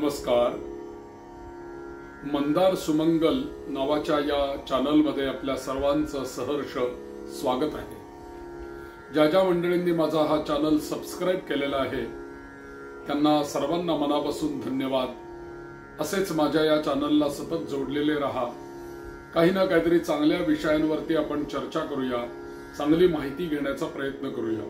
नमस्कार. मंदार सुमंगल नावाच्या या चॅनलमध्ये आपल्या सर्वांचं सहर्ष स्वागत आहे. ज्या ज्या मंडळींनी माझा हा चॅनल सबस्क्राइब केलेला आहे त्यांना सर्वांना मनापासून धन्यवाद. असेच माझ्या या चॅनलला सतत जोडलेले रहा. काही ना काहीतरी चांगल्या विषयांवरती आपण चर्चा करूया, चांगली माहिती घेण्याचा प्रयत्न करूया.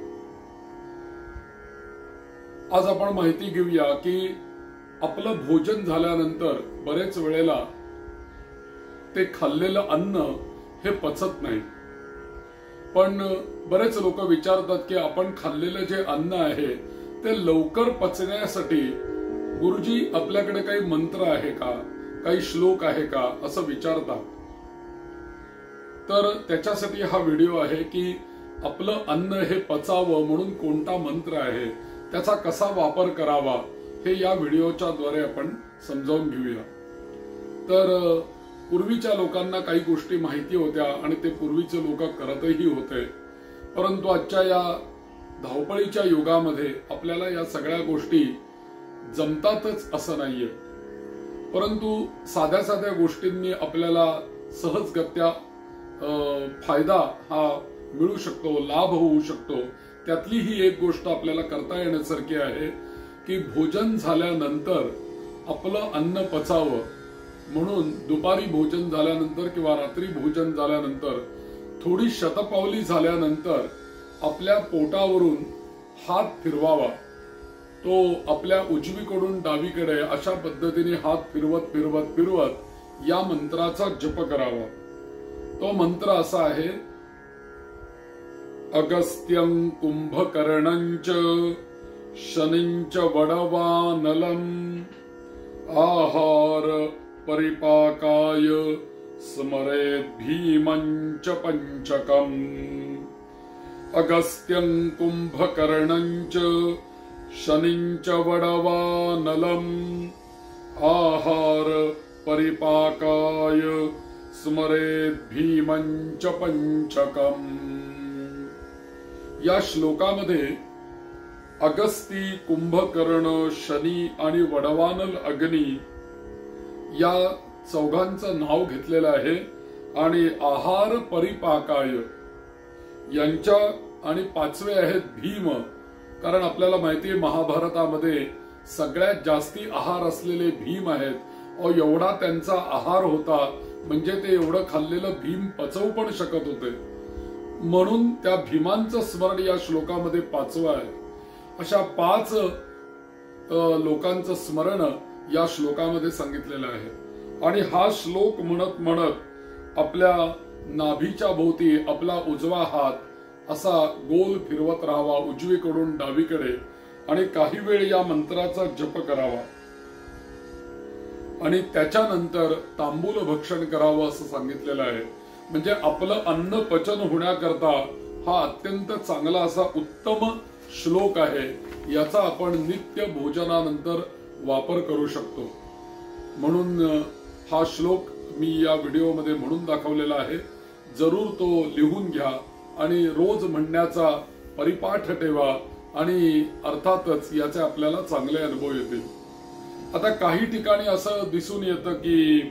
आज आपण माहिती घेऊया की आपलं भोजन झाल्यानंतर बरेच वेळेला ते खाल्लेलं अन्न हे पचत नाही. पण बरेच लोक विचारतात की आपण खाल्लेलं जे अन्न आहे ते लवकर पचण्यासाठी गुरुजी आपल्याकडे काही मंत्र आहे का, काही श्लोक आहे का असं विचारतात. तर त्याच्यासाठी हा व्हिडिओ आहे की आपलं अन्न हे पचावं म्हणून कोणता मंत्र आहे, त्याचा कसा वापर करावा हे या व्हिडिओच्या द्वारे आपण समजावून घेऊया. तर पूर्वीच्या लोकांना काही गोष्टी माहिती होत्या आणि ते पूर्वीचे लोक करतही होते. परंतु आजच्या या धावपळीच्या युगामध्ये आपल्याला या सगळ्या गोष्टी जमतातच असं नाहीये. परंतु साध्या साध्या गोष्टींनी आपल्याला सहजगत्या फायदा हा मिळू शकतो, लाभ होऊ शकतो. त्यातली ही एक गोष्ट आपल्याला करता येण्यासारखी आहे की भोजन झाल्यानंतर आपलं अन्न पचावं म्हणून दुपारी भोजन झाल्यानंतर किंवा रात्री भोजन झाल्यानंतर थोडी शतपावली झाल्यानंतर आपल्या पोटावरून हात फिरवावा. तो आपल्या उजवीकडून डावीकडे अशा पद्धतीने हात फिरवत फिरवत फिरवत या मंत्राचा जप करावा. तो मंत्र असा आहे: अगस्त्यं कुंभकर्णंच शनिंच वडवानलं आहार परिपाकाय स्मरेत् भीमंच पंचकम्. अगस्त्यं कुंभकर्णंच शनिंच वडवानलं आहार परिपाकाय स्मरेत् भीमंच पंचकम्. या श्लोकामध्ये अगस्ती, कुंभकर्ण, शनी आणि वडवानल अग्नी या चौघांचं नाव घेतलेलं आहे. आणि आहार परिपाकाय यांच्या आणि पाचवे आहेत भीम. कारण आपल्याला माहिती आहे महाभारतामध्ये सगळ्यात जास्ती आहार असलेले भीम आहेत. एवढा त्यांचा आहार होता म्हणजे ते एवढं खाल्लेलं भीम पचवू पण शकत होते. म्हणून त्या भीमांचं स्मरण या श्लोकामध्ये पाचवं आहे. अशा 5 लोकांचं स्मरण या श्लोकामध्ये सांगितलेलं आहे. आणि हा श्लोक म्हणत म्हणत आपल्या नाभीच्या भोवती आपला उजवा हात असा गोल फिरवत राहावा उजवीकडून डावीकडे आणि काही वेळ या मंत्राचा जप करावा. आणि त्याच्यानंतर तांबूल भक्षण करावं असं सांगितलेलं आहे. म्हणजे आपलं अन्न पचन होण्याकरता हा अत्यंत चांगला असा उत्तम श्लोक आहे. याचा आपण नित्य भोजनानंतर वापर करू शकतो. म्हणून हा श्लोक मी या व्हिडिओमध्ये म्हणून दाखवलेला आहे. जरूर तो लिहून घ्या आणि रोज म्हणण्याचा परिपाठ ठेवा आणि अर्थातच याचे आपल्याला चांगले अनुभव येतील. आता काही ठिकाणी असं दिसून येतं की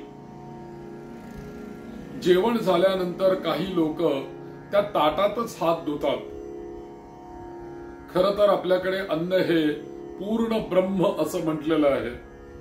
जेवण झाल्यानंतर काही लोक त्या ताटातच हात धुतात. खरं तर आपल्याकडे अन्न हे पूर्ण ब्रह्म असं म्हटलेलं आहे.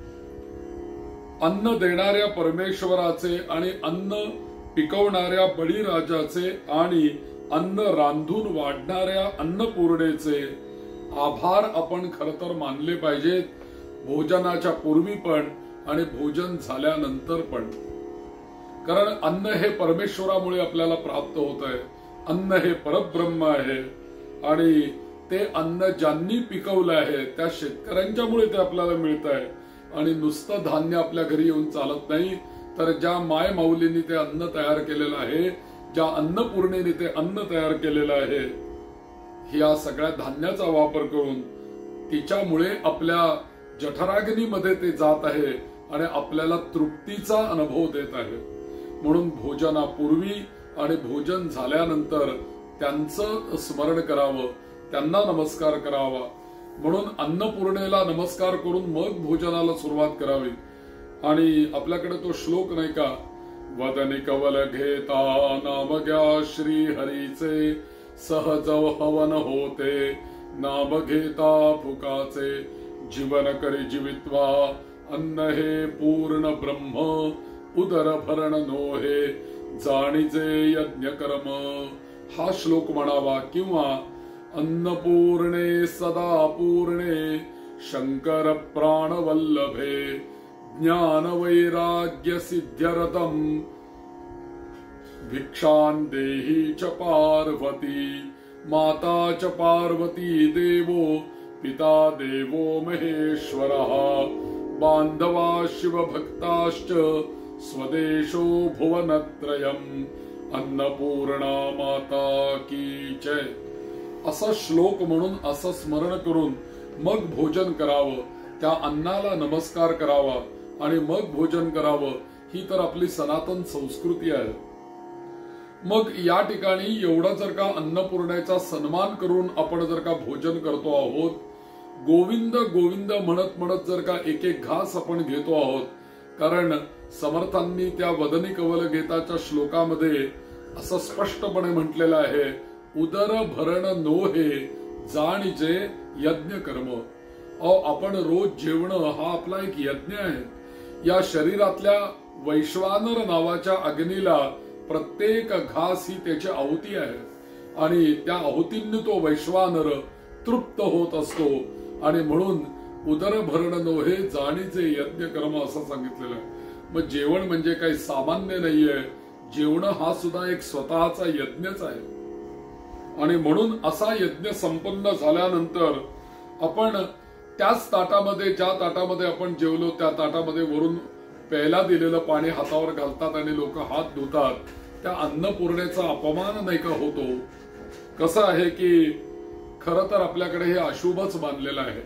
अन्न देणाऱ्या परमेश्वराचे आणि अन्न पिकवणाऱ्या बळीराजाचे आणि अन्न रांधून वाढणाऱ्या अन्नपूर्णेचे आभार आपण खरं तर मानले पाहिजेत. भोजनाच्या पूर्वी पण आणि भोजन झाल्यानंतर पण. कारण अन्न हे परमेश्वरामुळे आपल्याला प्राप्त होत आहे. अन्न हे परब्रह्म आहे आणि ते अन्न ज्यांनी पिकवलं आहे त्या शेतकऱ्यांच्यामुळे ते आपल्याला मिळत आहे. आणि नुसतं धान्य आपल्या घरी येऊन चालत नाही, तर ज्या माय माऊलींनी ते अन्न तयार केलेलं आहे, ज्या अन्नपूर्णेने ते अन्न तयार केलेलं आहे, या सगळ्या धान्याचा वापर करून तिच्यामुळे आपल्या जठराग्नीमध्ये ते जात आहे आणि आपल्याला तृप्तीचा अनुभव देत आहे. म्हणून भोजनापूर्वी आणि भोजन झाल्यानंतर त्यांचं स्मरण करावं, त्यांना नमस्कार करावा. म्हणून अन्नपूर्णेला नमस्कार करून मग भोजनाला सुरुवात करावी। आणि आपल्याकडे तो श्लोक नाही का, वदनी कवल घेता नाम घ्या श्री हरीचे, सहज हवन होते नाम घेता फुकाचे, जीवन करी जीवित्वा अन्न हे पूर्ण ब्रह्म, उदर भरण नोहे जाणीजे यज्ञ कर्म। हा श्लोक म्हणावा। किंवा अन्नपूर्णे सदा पूर्णे शंकर प्राणवल्लभे, ज्ञान वैराग्य सिद्ध्यरतम भिक्षान देही च पार्वती, माता च पार्वती देवो पिता देवो महेश्वरः, बांधवा शिवभक्ताश्च स्वदेशो भुवनत्रयम्, अन्नपूर्णा माता की जय। असा श्लोक म्हणून असं स्मरण करून मग भोजन करावं, त्या अन्नाला नमस्कार करावा आणि मग भोजन करावं। ही तर आपली सनातन संस्कृती आहे। मग या ठिकाणी एवढा जर का अन्नपूर्णेचा सन्मान करून आपण जर का भोजन करतो आहोत, गोविंद गोविंद म्हणत म्हणत जर का एक एक घास आपण घेतो आहोत, कारण समर्थांनी त्या वदनी कवल घेताच्या श्लोकामध्ये असं स्पष्टपणे म्हटलेलं आहे, उदर भरण नोहे जाणीजे यज्ञ कर्म। आपण रोज जेवणं हा आपला एक यज्ञ आहे। या शरीरातल्या वैश्वानर नावाच्या अग्नीला प्रत्येक घास ही त्याची आहुती आहे आणि त्या आहुतींनी तो वैश्वानर तृप्त होत असतो। आणि म्हणून उदर भरण नोहे जाणीचे यज्ञ कर्म असं सांगितलेलं आहे। मग जेवण म्हणजे काही सामान्य नाहीये, जेवण हा सुद्धा एक स्वतःचा यज्ञच आहे। आणि म्हणून असा यज्ञ संपन्न झाल्यानंतर आपण त्याच ताटामध्ये, ज्या ताटामध्ये आपण जेवलो त्या ताटामध्ये वरून प्यायला दिलेलं पाणी हातावर घालतात आणि लोक हात धुतात। त्या अन्नपूर्णेचा अपमान नाही का होतो? कसं आहे की खरं तर आपल्याकडे हे अशुभच मानलेलं आहे,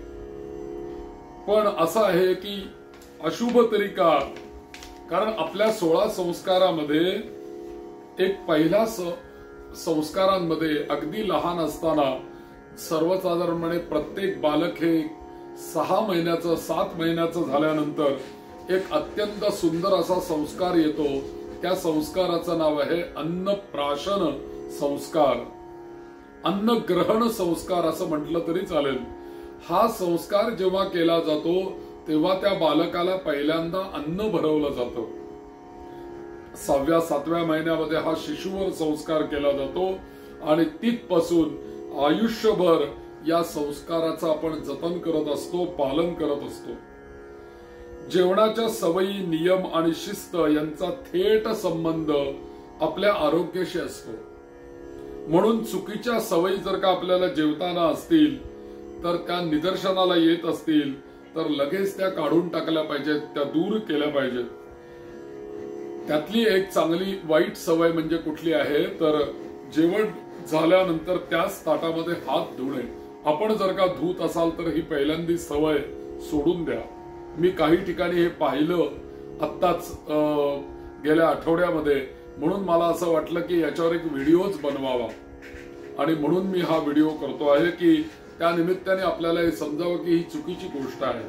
पण असं आहे की अशुभ तरी का? कारण आपल्या 16 संस्कारामध्ये एक पहिला संस्कारांमध्ये अगदी लहान असताना सर्वसाधारणपणे प्रत्येक बालक हे 6 महिन्याचं 7 महिन्याचं झाल्यानंतर एक अत्यंत सुंदर असा संस्कार येतो। त्या संस्काराचं नाव आहे अन्नप्राशन संस्कार, अन्न ग्रहण संस्कार असं म्हटलं तरी चालेल। हा संस्कार जेव्हा केला जातो तेव्हा त्या बालकाला पहिल्यांदा अन्न भरवलं जातं। 6व्या 7व्या महिन्यामध्ये हा शिशुवर संस्कार केला जातो आणि तिथपासून आयुष्यभर या संस्काराचं आपण जतन करत असतो, पालन करत असतो। जेवणाच्या सवयी, नियम आणि शिस्त यांचा थेट संबंध आपल्या आरोग्याशी असतो। म्हणून चुकीच्या सवयी जर का आपल्याला जेवताना असतील, तर त्या निदर्शनाला येत असतील, तर लगेच त्या काढून टाकल्या पाहिजेत, त्या दूर केल्या पाहिजेत। त्यातली एक चांगली वाईट सवय म्हणजे कुठली आहे, तर जेवण झाल्यानंतर त्याच ताटामध्ये हात धुणे। आपण जर का धुत असाल तर ही पहिल्यांदी सवय सोडून द्या। मी काही ठिकाणी हे पाहिलं आत्ताच गेल्या आठवड्यामध्ये, म्हणून मला असं वाटलं की याच्यावर एक व्हिडिओच बनवावा आणि म्हणून मी हा व्हिडिओ करतो आहे की त्या निमित्ताने आपल्याला हे समजावं की ही चुकीची गोष्ट आहे।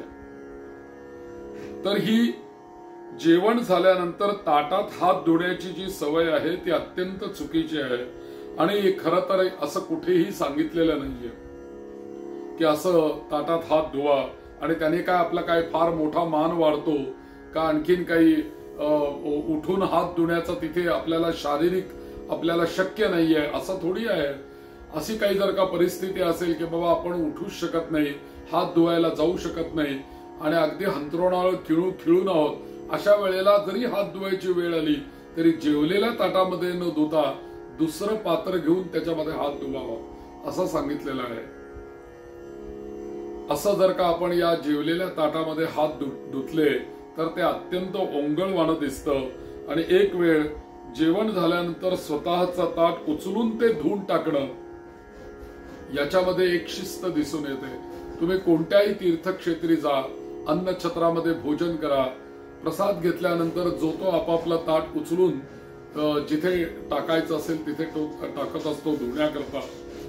तर ही जेवण झाल्यानंतर ताटात हात धुण्याची जी सवय आहे ती अत्यंत चुकीची आहे आणि खरं तर असं कुठेही सांगितलेलं नाहीये की असं ताटात हात धुवा आणि त्याने काय आपला काय फार मोठा मान वाढतो का, आणखीन काही उठून हात धुण्याचा तिथे आपल्याला शारीरिक आपल्याला शक्य नाहीये असं थोडी आहे। अशी काही जर का परिस्थिती असेल की बाबा आपण उठूच शकत नाही, हात धुवायला जाऊ शकत नाही आणि अगदी हंतरुणावर खिळून आहोत, अशा वेळेला जरी हात धुवायची वेळ आली तरी जेवलेल्या ताटामध्ये न धुता दुसरं पात्र घेऊन त्याच्यामध्ये हात धुवावा असं सांगितलेलं आहे। असं जर का आपण या जेवलेल्या ताटामध्ये हात धुतले तर ते अत्यंत ओंगळवाणं दिसतं आणि एक वेळ जेवण झाल्यानंतर स्वतःचं ताट उचलून ते धुवून टाकणं, याच्यामध्ये एक शिस्त दिसून येते। तुम्ही कोणत्याही तीर्थक्षेत्री जा, अन्नछत्रामध्ये भोजन करा, प्रसाद घेतल्यानंतर जो तो आपापला ताट उचलून जिथे टाकायचं असेल तिथे तो टाकत असतो धुण्याकरता।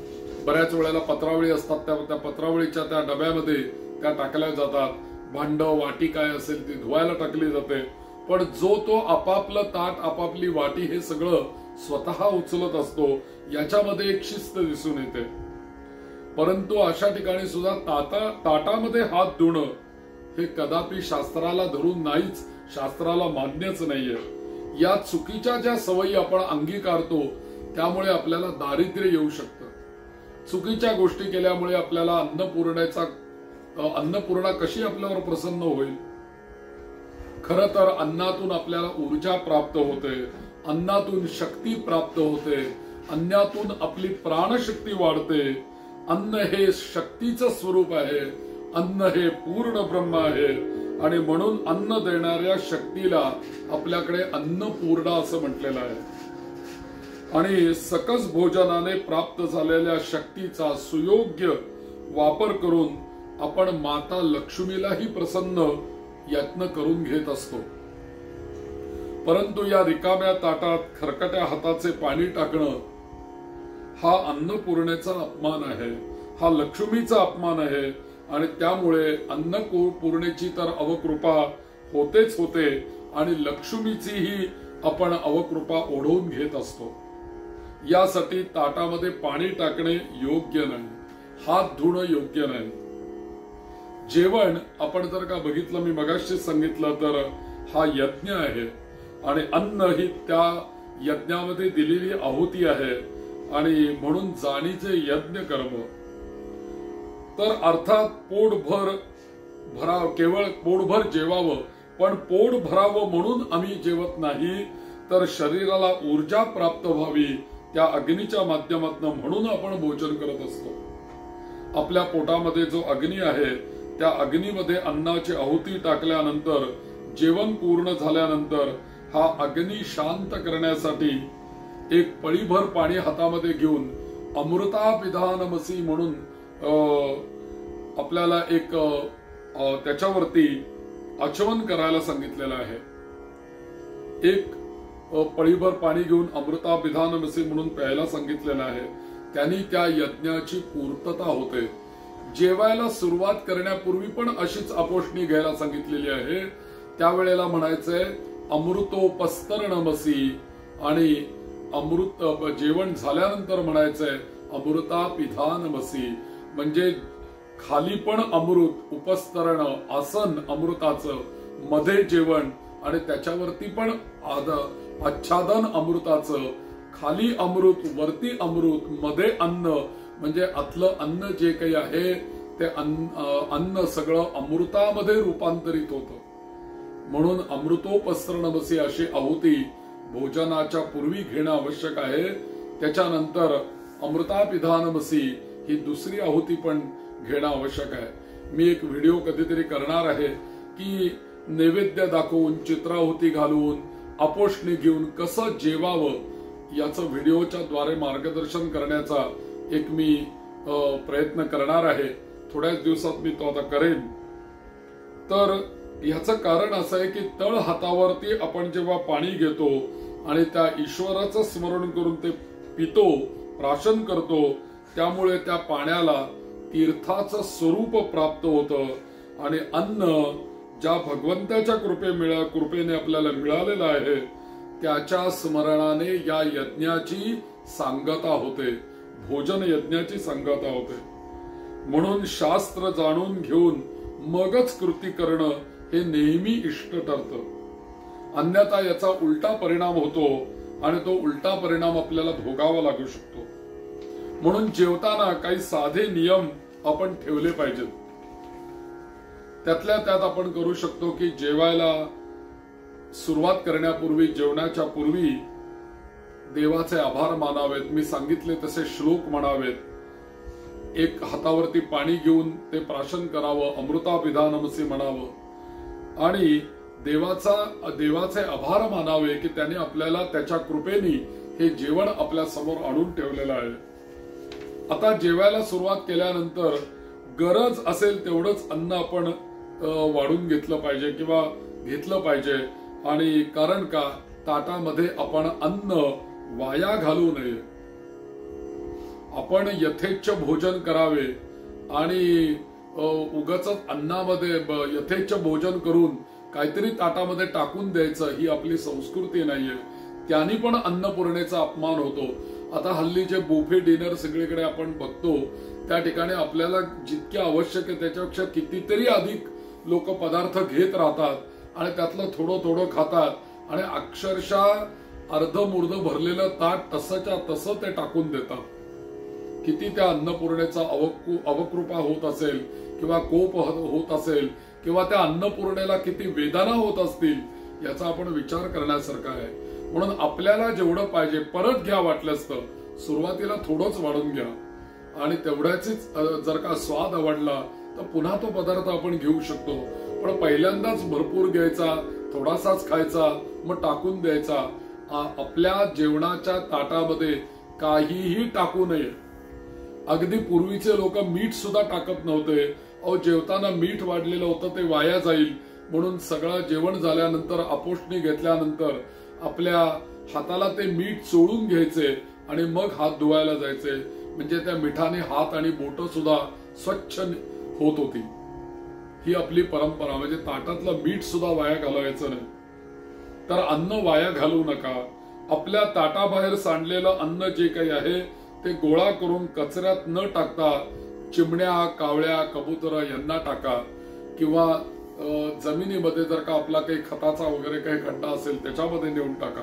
बऱ्याच वेळेला पत्रावळी असतात, त्या पत्रावळीच्या त्या डब्यामध्ये त्या टाकल्या जातात. भांड वाटी काय असेल ती धुवायला टाकली जाते. पण जो तो आपापलं ताट आपापली वाटी हे सगळं स्वतः उचलत असतो, याच्यामध्ये एक शिस्त दिसून येते. परंतु अशा ठिकाणी सुद्धा ताटामध्ये हात धुणं हे कदापि शास्त्राला धरून नाहीच, शास्त्राला मान्यच नाहीये. या चुकीच्या ज्या सवयी आपण अंगीकारतो त्यामुळे आपल्याला दारिद्र्य येऊ शकतं. चुकीच्या गोष्टी केल्यामुळे आपल्याला अन्नपूर्णा कशी आपल्यावर प्रसन्न होईल? खरं तर अन्नातून आपल्याला ऊर्जा प्राप्त होते, अन्नातून शक्ती प्राप्त होते, अन्नातून आपली प्राणशक्ती वाढते. अन्न हे शक्तीचं स्वरूप आहे, अन्न हे पूर्ण ब्रह्म आहे आणि म्हणून अन्न देणाऱ्या शक्तीला आपल्याकडे अन्नपूर्णा असं म्हटलेलं आहे. आणि सकस भोजनाने प्राप्त झालेल्या शक्तीचा सुयोग्य वापर करून आपण माता लक्ष्मीलाही प्रसन्न यत्न करून घेत असतो. परंतु या रिकाम्या ताटात खरकट्या हाताचे पाणी टाकणं हा अन्नपूर्णेचा अपमान आहे, हा लक्ष्मीचा अपमान आहे. आणि त्यामुळे अन्नपूर्णेची तर अवकृपा होतेच होते आणि लक्ष्मीचीही आपण अवकृपा ओढवून घेत असतो. यासाठी ताटामध्ये पाणी टाकणे योग्य नाही, हात धुणं योग्य नाही. जेवण आपण जर का बघितलं, मी मगाशी सांगितलं तर हा यज्ञ आहे आणि अन्न ही त्या यज्ञामध्ये दिलेली आहुती आहे आणि म्हणून जाणीचे यज्ञ कर्म. तर अर्थात केवळ पोटभर जेवावं, पण पोट भरावं म्हणून आम्ही जेवत नाही, तर शरीराला ऊर्जा प्राप्त व्हावी त्या अग्नीच्या माध्यमातून म्हणून आपण भोजन करत असतो. आपल्या पोटामध्ये जो अग्नी आहे त्या अग्नीमध्ये अन्नाची आहुती टाकल्यानंतर, जेवण पूर्ण झाल्यानंतर हा अग्नी शांत करण्यासाठी एक पळीभर पाणी हातामध्ये घेऊन अमृता पिधानमसी म्हणून आपल्याला एक त्याच्यावरती आचमन करायला सांगितलेलं आहे. एक पळीभर पाणी घेऊन अमृता पिधानमसी म्हणून प्यायला सांगितलेलं आहे. त्यांनी त्या यज्ञाची पूर्तता होते. जेवायला सुरुवात करण्यापूर्वी पण अशीच आपोषणी घ्यायला सांगितलेली आहे. त्यावेळेला म्हणायचंय अमृतोपस्तरणमसी आणि जेवण झाल्यानंतर म्हणायचंय अमृता पिधानमसी. म्हणजे खाली पण अमृत, उपस्तरण आसन अमृताचं, मध्ये जेवण आणि त्याच्यावरती पण आच्छादन अमृताचं, खाली अमृत, वरती अमृत, मध्ये अन्न. म्हणजे आतलं अन्न जे काही आहे ते अन्न सगळं अमृतामध्ये रूपांतरित होतं. म्हणून अमृतोपस्तरणमसी अशी आहुती भोजनाच्या पूर्वी घेणं आवश्यक आहे. त्याच्यानंतर अमृता पिधानमसी ही दुसरी आहुती पण घेणं आवश्यक आहे. मी एक व्हिडिओ कधीतरी करणार आहे की नैवेद्य दाखवून, चित्राहुती घालून, आपोषणी घेऊन कसं जेवावं याचं व्हिडिओच्या द्वारे मार्गदर्शन करण्याचा एक मी प्रयत्न करणार आहे. थोड्याच दिवसात मी तो आता करेन. तर याचं कारण असं आहे की तळ हातावरती आपण जेव्हा पाणी घेतो आणि त्या ईश्वराचं स्मरण करून ते पितो, प्राशन करतो, त्यामुळे त्या पाण्याला तीर्थाचं स्वरूप प्राप्त होतं आणि अन्न ज्या भगवंताच्या कृपेने आपल्याला मिळालेलं आहे त्याच्या स्मरणाने या यज्ञाची सांगता होते, भोजन यज्ञाची सांगता होते. म्हणून शास्त्र जाणून घेऊन मगच कृती करणं हे नेहमी इष्ट ठरतं. अन्यथा याचा उलटा परिणाम होतो आणि तो उलटा परिणाम आपल्याला भोगावा लागू शकतो. म्हणून जेवताना काही साधे नियम आपण ठेवले पाहिजेत. त्यातल्या त्यात आपण करू शकतो की जेवायला सुरुवात करण्यापूर्वी, जेवणाच्या पूर्वी देवाचे आभार मानावेत. मी सांगितले तसे श्लोक म्हणावेत. एक हातावरती पाणी घेऊन ते प्राशन करावं, अमृता पिधानमसी म्हणावं आणि देवाचे आभार मानावे की त्याने आपल्याला त्याच्या कृपेने हे जेवण आपल्या समोर आणून ठेवलेलं आहे. आता जेवायला सुरुवात केल्यानंतर गरज असेल तेवढंच अन्न आपण वाढून घेतलं पाहिजे किंवा घेतलं पाहिजे. आणि कारण का ताटामध्ये आपण अन्न वाया घालू नये. आपण यथेच्छ भोजन करावे आणि उगाच अन्नामध्ये यथेच्छ भोजन करून काहीतरी ताटामध्ये टाकून द्यायचं ही आपली संस्कृती नाहीये. त्यांनी पण अन्नपूर्णेचा अपमान होतो. आता हल्ली जे बुफे डिनर सगळीकडे आपण बघतो त्या ठिकाणी आपल्याला जितके आवश्यक आहे त्याच्यापेक्षा कितीतरी अधिक लोक पदार्थ घेत राहतात आणि त्यातलं थोडं थोडं खातात आणि अक्षरशः अर्धमुर्ध भरलेलं ताट तसंच्या तसं ते टाकून देतात. किती त्या अन्नपूर्णेचा अवकृपा होत असेल किंवा कोप होत असेल किंवा त्या अन्नपूर्णेला किती वेदना होत असतील याचा आपण विचार करण्यासारखा आहे. म्हणून आपल्याला जेवढं पाहिजे परत घ्या, वाटल्यास तर सुरुवातीला थोडंच वाढून घ्या आणि तेवढ्याचीच जर का स्वाद आवडला तर पुन्हा तो पदार्थ आपण घेऊ शकतो. पण पहिल्यांदाच भरपूर घ्यायचा, थोडासाच खायचा, मग टाकून द्यायचा. आपल्या जेवणाच्या ताटामध्ये काहीही टाकू नये. अगदी पूर्वीचे लोक मीठ सुद्धा टाकत नव्हते. जेवताना मीठ वाढलेलं होतं ते वाया जाईल म्हणून सगळं जेवण झाल्यानंतर आपोषणी घेतल्यानंतर आपल्या हाताला ते मीठ चोळून घ्यायचे आणि मग हात धुवायला जायचे. म्हणजे त्या मिठाने हात आणि बोट सुद्धा स्वच्छ होत होती. ही आपली परंपरा. म्हणजे ताटातलं मीठ सुद्धा वाया घालवायचं नाही. तर अन्न वाया घालवू नका. आपल्या ताटाबाहेर सांडलेलं अन्न जे काही आहे ते गोळा करून कचऱ्यात न टाकता चिमण्या, कावळ्या, कबुतर यांना टाका किंवा जमिनीमध्ये जर का आपला काही खताचा वगैरे काही खड्डा असेल त्याच्यामध्ये नेऊन टाका.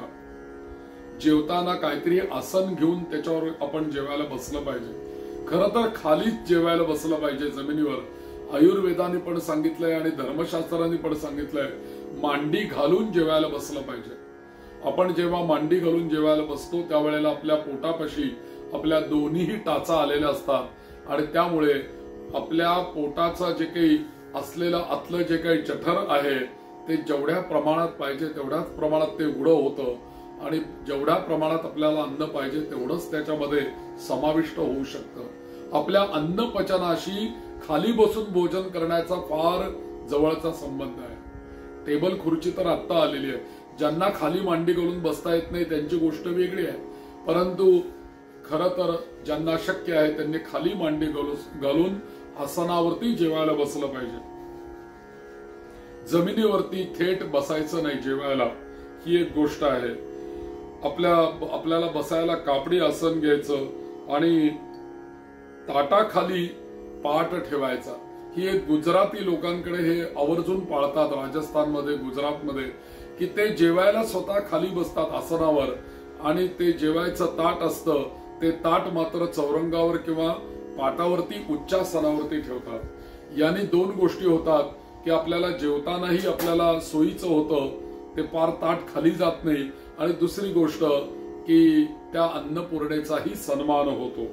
जेवताना काहीतरी आसन घेऊन त्याच्यावर आपण जेवायला बसलं पाहिजे. खरं तर खालीच जेवायला बसलं पाहिजे, जमिनीवर. आयुर्वेदाने पण सांगितलंय आणि धर्मशास्त्राने पण सांगितलंय मांडी घालून जेवायला बसलं पाहिजे. आपण जेव्हा मांडी घालून जेवायला बसतो त्यावेळेला आपल्या पोटापाशी आपल्या दोन्ही टाचा आलेल्या असतात आणि त्यामुळे आपल्या पोटाचा जे काही असलेलं आतलं जे काही जठर आहे ते जेवढ्या प्रमाणात पाहिजे तेवढ्याच प्रमाणात ते उघडं होतं आणि जेवढ्या प्रमाणात आपल्याला अन्न पाहिजे तेवढंच त्याच्यामध्ये समाविष्ट होऊ शकतं. आपल्या अन्न पचनाशी खाली बसून भोजन करण्याचा फार जवळचा संबंध आहे. टेबल खुर्ची तर आत्ता आलेली आहे. ज्यांना खाली मांडी घालून बसता येत नाही त्यांची गोष्ट वेगळी आहे. परंतु खरं तर ज्यांना शक्य आहे त्यांनी खाली मांडी घालून आसनावरती जेवायला बसलं पाहिजे. जमिनीवरती थेट बसायचं नाही जेवायला, ही एक गोष्ट आहे. आपल्याला बसायला कापडी आसन घ्यायचं आणि ताटाखाली पाट ठेवायचा. ही एक गुजराती लोकांकडे हे आवर्जून पाळतात. राजस्थानमध्ये, गुजरातमध्ये की ते जेवायला स्वतः खाली बसतात आसनावर आणि ते जेवायचं ताट असतं ते ताट मात्र चौरंगावर किंवा पाटावरती उच्चासनावरती ठेवतात. याने दोन गोष्टी होतात की आपल्याला जेवतानाही आपल्याला सोयीचं होतं, ते पार ताट खाली जात नाही आणि दुसरी गोष्ट की त्या अन्नपूर्णेचाही सन्मान होतो.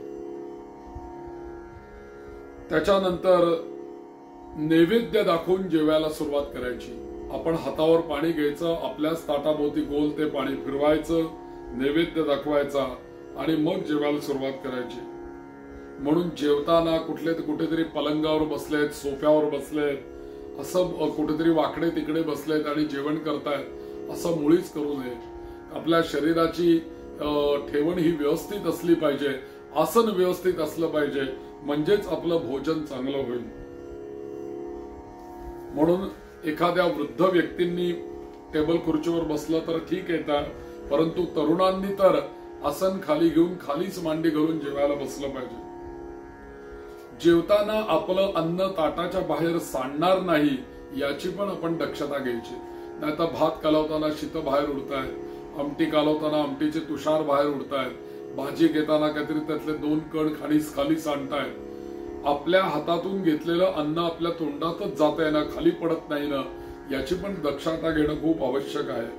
त्याच्यानंतर नैवेद्य दाखवून जेवायला सुरुवात करायची. आपण हातावर पाणी घ्यायचं, आपल्याच ताटाभोवती गोल ते पाणी फिरवायचं, नैवेद्य दाखवायचा आणि मग जेवायला सुरुवात करायची. म्हणून जेवताना कुठेतरी पलंगावर बसलेत, सोफ्यावर बसलेत, असं कुठेतरी वाकडे तिकडे बसलेत आणि जेवण करतायत असं मुळीच करू नये. आपल्या शरीराची ठेवण ही व्यवस्थित असली पाहिजे, आसन व्यवस्थित असलं पाहिजे, म्हणजेच आपलं भोजन चांगलं होईल. म्हणून एखाद्या वृद्ध व्यक्तींनी टेबल खुर्चीवर बसलं तर ठीक आहे, परंतु तरुणांनी तर आसन खाली घेऊन खालीच मांडी घालून जेवायला बसलं पाहिजे. जेवताना आपलं अन्न ताटाच्या बाहेर सांडणार नाही याची पण आपण दक्षता घ्यायची. नाहीतर भात कालवताना शीत बाहेर उडतायत, आमटी कालवताना आमटीचे तुषार बाहेर उडतायत, भाजी घेताना काहीतरी त्यातले 2 कण खाली सांडतायत. आपल्या हातातून घेतलेलं अन्न आपल्या तोंडातच जात आहे ना, खाली पडत नाही ना, याची पण दक्षता घेणं खूप आवश्यक आहे.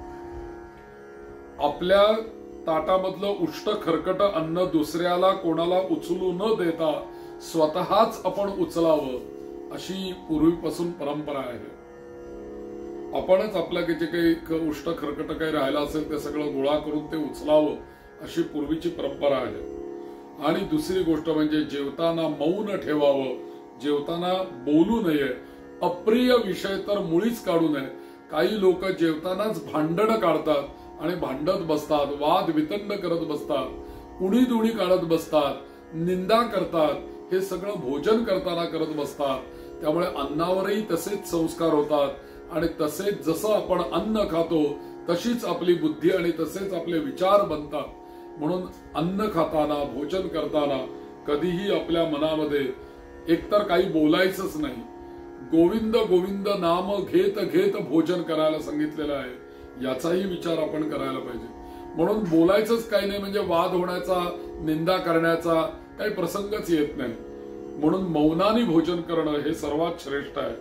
आपल्या ताटामधलं उष्ट खरकट अन्न दुसऱ्याला कोणाला उचलू न देता स्वतःच आपण उचलावं अशी पूर्वीपासून परंपरा आहे. आपणच आपल्या जे काही उष्ट खरकट काही राहिलं असेल ते सगळं गोळा करून ते उचलावं अशी पूर्वीची परंपरा आहे. आणि दुसरी गोष्ट म्हणजे जेवताना मौन ठेवावं, जेवताना बोलू नये, अप्रिय विषय तर मुळीच काढू नये. काही लोक जेवतानाच भांडण काढतात आणि भांडत बसतात, वाद वितंड करत बसतात, उणीधुणी काढत बसतात निंदा करतात, हे सगळं भोजन करताना करत बसतात. त्यामुळे अन्नावरही तसेच संस्कार होतात आणि तसेच जसं आपण अन्न खातो तशीच आपली बुद्धी आणि तसेच आपले विचार बनतात. म्हणून अन्न खाताना, भोजन करताना कधीही आपल्या मनामध्ये एकतर काही बोलायचंच नाही. गोविंद गोविंद नाम घेत घेत भोजन करायला सांगितलेलं आहे, याचाही विचार आपण करायला पाहिजे. म्हणून बोलायचंच काही नाही, म्हणजे वाद होण्याचा, निंदा करण्याचा काही प्रसंगच येत नाही. म्हणून मौनाने भोजन करणं हे सर्वात श्रेष्ठ आहे.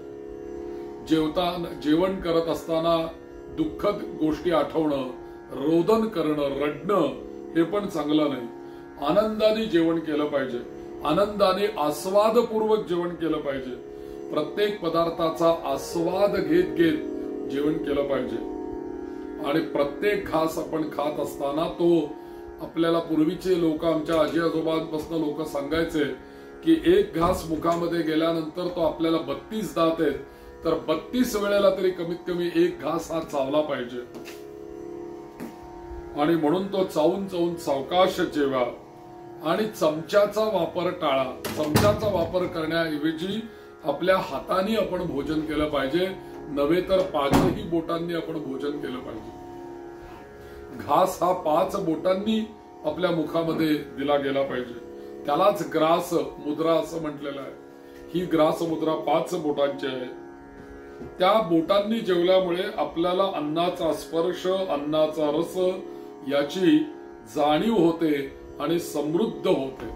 जेवण करत असताना दुःखद गोष्टी आठवणं, रोदन करणं, रडणं हे पण चांगलं नाही. आनंदाने जेवण केलं पाहिजे, आनंदाने आस्वादपूर्वक जेवण केलं पाहिजे. प्रत्येक पदार्थाचा आस्वाद घेत घेत जेवण केलं पाहिजे. आणि प्रत्येक घास आपण खात असताना तो आपल्याला पूर्वीचे लोक, आमच्या आजी आजोबांपासून लोक सांगायचे की एक घास मुखामध्ये गेल्यानंतर तो आपल्याला 32 दात आहेत, तर 32 वेळेला तरी कमीत कमी एक घास हा चावला पाहिजे. आणि म्हणून तो चावून चावून सावकाश जेवा. आणि चमच्याचा वापर टाळा. चमच्याचा वापर करण्याऐवजी आपल्या हाताने आपण भोजन केलं पाहिजे, नव्हे तर 5ही बोटांनी आपण भोजन केलं पाहिजे. घास हा 5 बोटांनी आपल्या मुखामध्ये दिला गेला पाहिजे. त्यालाच ग्रास मुद्रा असं म्हटलेलं आहे. ही ग्रास मुद्रा 5 बोटांची आहे. त्या बोटांनी जेवल्यामुळे आपल्याला अन्नाचा स्पर्श, अन्नाचा रस याची जाणीव होते आणि समृद्ध होते.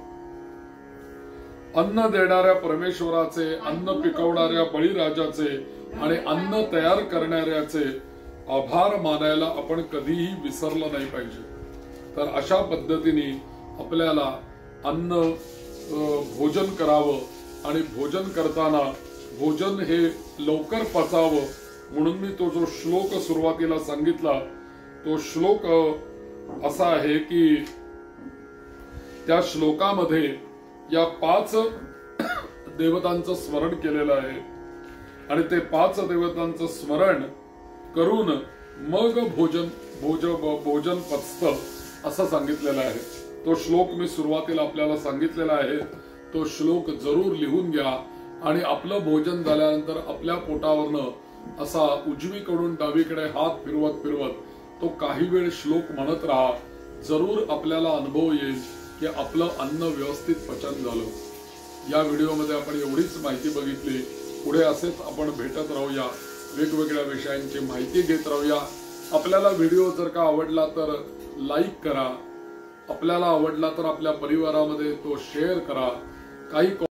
अन्न देणाऱ्या परमेश्वराचे, अन्न पिकवणाऱ्या बळीराजाचे आणि अन्न तयार करणाऱ्याचे आभार मानायला आपण कधीही विसरलं नाही पाहिजे. तर अशा पद्धतीने आपल्याला अन्न भोजन करावं आणि भोजन करताना भोजन हे लवकर पचावं म्हणून मी तो जो श्लोक सुरुवातीला सांगितला तो श्लोक असा आहे की त्या श्लोकामध्ये या 5 देवतांचं स्मरण केलेलं आहे आणि ते 5 देवतांचं स्मरण करून मग भोजन पचतं असं सांगितलेलं आहे. तो श्लोक मी सुरुवातीला आपल्याला सांगितलेला आहे. तो श्लोक जरूर लिहून घ्या आणि आपलं भोजन झाल्यानंतर आपल्या पोटावरनं असा उजवीकडून डावीकडे हात फिरवत फिरवत तो काही वेळ श्लोक म्हणत राहा. जरूर आपल्याला अनुभव येईल की आपलं अन्न व्यवस्थित पचन झालं. या व्हिडिओमध्ये आपण एवढीच माहिती बघितली. पुढे असेच आपण भेटत राहूया, वेगवेगळ्या विषयांची माहिती घेत राहूया. आपल्याला व्हिडिओ जर का आवडला तर लाईक करा, आपल्याला आवडला तर आपल्या परिवारामध्ये तो शेअर करा. काही